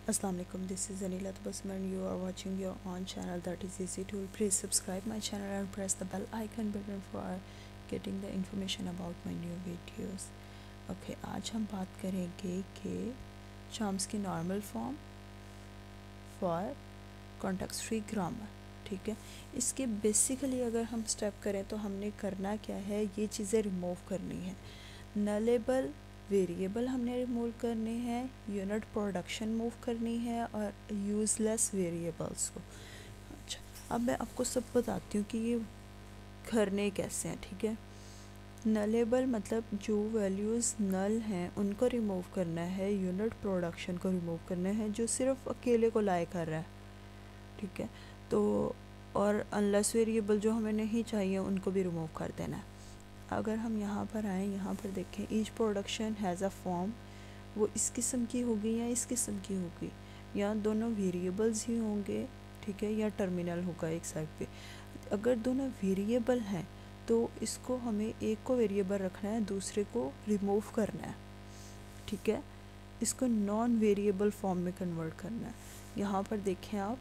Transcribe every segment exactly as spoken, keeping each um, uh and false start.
Assalamu alaikum, this is Anila Basman. You are watching your own channel that is Easy Tool. Please subscribe my channel and press the bell icon button for getting the information about my new videos. Okay, आज हम बात करेंगे कि Chomsky Normal Form for context free grammar. ठीक है, इसके basically अगर हम स्टेप करें तो हमने करना क्या है, ये चीज़ें रिमूव करनी है. नलेबल वेरिएबल हमने रिमूव करने हैं, यूनिट प्रोडक्शन मूव करनी है और यूज़लेस वेरिएबल्स को. अच्छा, अब मैं आपको सब बताती हूँ कि ये करने कैसे हैं. ठीक है, नलेबल मतलब जो वैल्यूज़ नल हैं उनको रिमूव करना है, यूनिट प्रोडक्शन को रिमूव करना है जो सिर्फ अकेले को लाए कर रहा है. ठीक है, तो और अनलेस वेरिएबल जो हमें नहीं चाहिए उनको भी रिमूव कर देना है. अगर हम यहाँ पर आएँ, यहाँ पर देखें each production has a form, वो इस किस्म की होगी या इस किस्म की होगी, या दोनों वेरिएबल्स ही होंगे. ठीक है, या टर्मिनल होगा एक साइड पे. अगर दोनों वेरिएबल हैं तो इसको हमें एक को वेरिएबल रखना है, दूसरे को रिमूव करना है. ठीक है, इसको नॉन वेरिएबल फॉर्म में कन्वर्ट करना है. यहाँ पर देखें आप.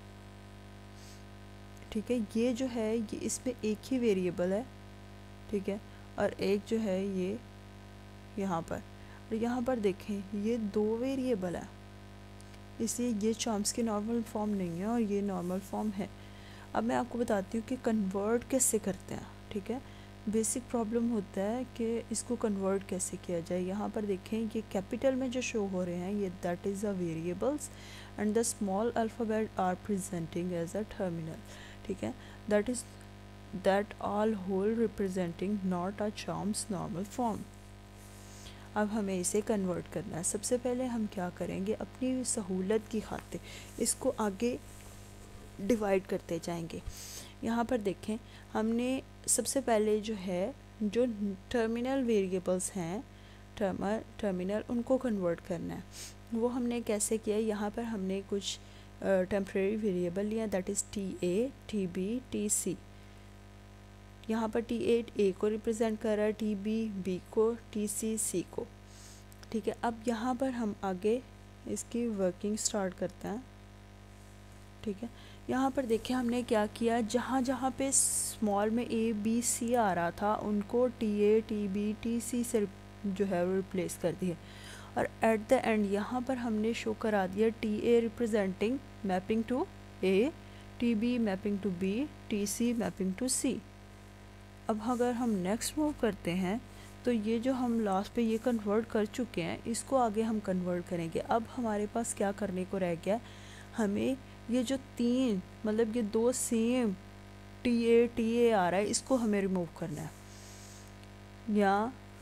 ठीक है, ये जो है ये इसमें एक ही वेरिएबल है. ठीक है, और एक जो है ये यहाँ पर, और यहाँ पर देखें ये दो वेरिएबल है, इसलिए ये चॉम्स्की नॉर्मल फॉर्म नहीं है और ये नॉर्मल फॉर्म है. अब मैं आपको बताती हूँ कि कन्वर्ट कैसे करते हैं. ठीक है, बेसिक प्रॉब्लम होता है कि इसको कन्वर्ट कैसे किया जाए. यहाँ पर देखें ये कैपिटल में जो शो हो रहे हैं ये that is a variables and the small alphabet are presenting as a terminal. ठीक है, that is that all whole representing not a Chom's normal form. अब हमें इसे कन्वर्ट करना है. सबसे पहले हम क्या करेंगे, अपनी सहूलत की खातिर इसको आगे डिवाइड करते जाएंगे. यहाँ पर देखें हमने सबसे पहले जो है जो टर्मिनल वेरिएबल्स हैं टर्मर टर्मिनल उनको कन्वर्ट करना है. वो हमने कैसे किया, यहाँ पर हमने कुछ टेम्प्रेरी वेरिएबल लिया that is T A, T B, T C. यहाँ पर टी एट ए को रिप्रेजेंट कर रहा है, टी बी बी को, टी सी सी को. ठीक है, अब यहाँ पर हम आगे इसकी वर्किंग स्टार्ट करते हैं. ठीक है, यहाँ पर देखिए हमने क्या किया, जहाँ जहाँ पे स्मॉल में ए बी सी आ रहा था उनको T A, T B, T C से जो है वो रिप्लेस कर दिए. और एट द एंड यहाँ पर हमने शो करा दिया T A representing mapping to A, T B mapping to B, T C mapping to C. अब अगर हम नेक्स्ट मूव करते हैं तो ये जो हम लास्ट पे ये कन्वर्ट कर चुके हैं इसको आगे हम कन्वर्ट करेंगे. अब हमारे पास क्या करने को रह गया, हमें ये जो तीन मतलब ये दो same T A T A आ रहा है इसको हमें रिमूव करना है. या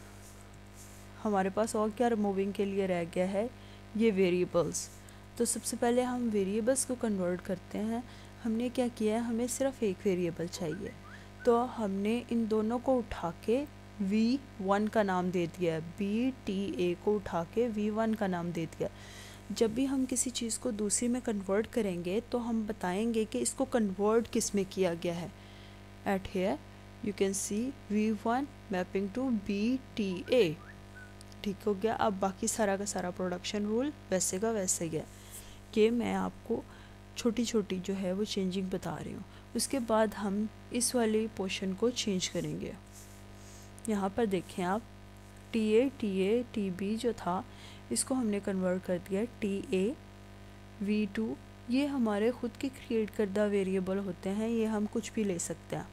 हमारे पास और क्या रिमूविंग के लिए रह गया है, ये वेरिएबल्स. तो सबसे पहले हम वेरिएबल्स को कन्वर्ट करते हैं. हमने क्या किया है, हमें सिर्फ एक वेरिएबल चाहिए तो हमने इन दोनों को उठा के वी वन का नाम दे दिया है. बी टी ए को उठा के वी वन का नाम दे दिया. जब भी हम किसी चीज़ को दूसरी में कन्वर्ट करेंगे तो हम बताएंगे कि इसको कन्वर्ट किस में किया गया है. At here you can see V one mapping to B T A. ठीक हो गया. अब बाकी सारा का सारा प्रोडक्शन रूल वैसे का वैसे ही है कि मैं आपको छोटी छोटी जो है वो चेंजिंग बता रही हूँ. उसके बाद हम इस वाले पोर्शन को चेंज करेंगे. यहाँ पर देखें आप, T A, T A, T B जो था इसको हमने कन्वर्ट कर दिया टी ए, वी टू. ये हमारे ख़ुद के क्रिएट करदा वेरिएबल होते हैं, ये हम कुछ भी ले सकते हैं.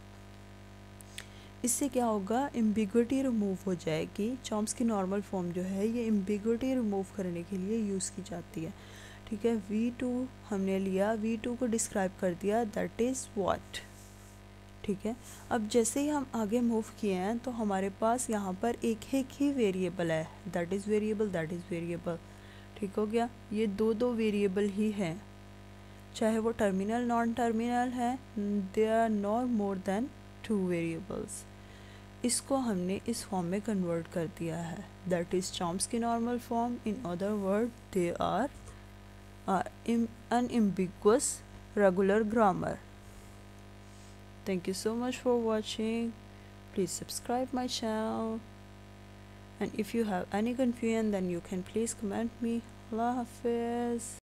इससे क्या होगा, एम्बिग्विटी रिमूव हो जाएगी. चॉम्स्की नॉर्मल फॉर्म जो है ये एम्बिग्विटी रिमूव करने के लिए यूज़ की जाती है. ठीक है, वी टू हमने लिया, वी टू को डिस्क्राइब कर दिया दैट इज़ व्हाट. ठीक है, अब जैसे ही हम आगे मूव किए हैं तो हमारे पास यहाँ पर एक एक ही वेरिएबल है that is variable that is variable. ठीक हो गया, ये दो दो वेरिएबल ही हैं, चाहे वो टर्मिनल नॉन टर्मिनल है, they are not more than two variables. इसको हमने इस फॉर्म में कन्वर्ट कर दिया है that is Chomsky normal form. In other word they are are unambiguous regular grammar. Thank you so much for watching. Please subscribe my channel, and if you have any confusion then you can please comment me. Allah Hafiz.